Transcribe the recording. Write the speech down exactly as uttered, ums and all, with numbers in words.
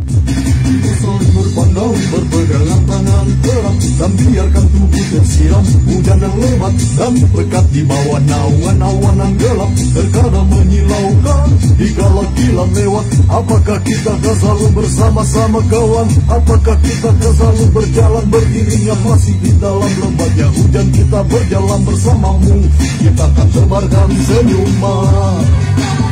Saling berpandang, berpegangan tangan erat, dan biarkan tubuh tersiram hujan yang lebat, dan pekat di bawah naungan awan yang gelap, terkadang menyilaukan dikala kilat lewat. Apakah kita akan selalu bersama-sama kawan? Apakah kita akan selalu berjalan beriringan masih di dalam lembatnya hujan? Kita berjalan bersamamu, kita akan tebarkan senyuman.